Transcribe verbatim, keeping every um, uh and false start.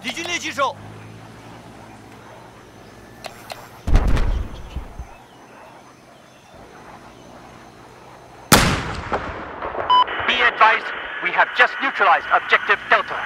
敌军猎骑手。 Be advised, we have just neutralized Objective Delta.